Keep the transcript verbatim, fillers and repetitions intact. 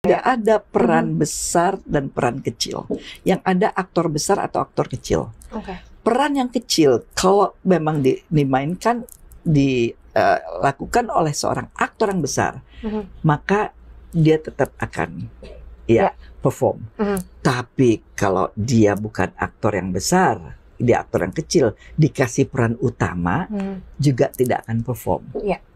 Tidak ada peran mm-hmm. besar dan peran kecil. Yang ada aktor besar atau aktor kecil. Okay. Peran yang kecil kalau memang di, dimainkan dilakukan uh, oleh seorang aktor yang besar, mm-hmm. maka dia tetap akan ya yeah. perform. Mm-hmm. Tapi kalau dia bukan aktor yang besar, dia aktor yang kecil dikasih peran utama, mm-hmm. juga tidak akan perform. Yeah.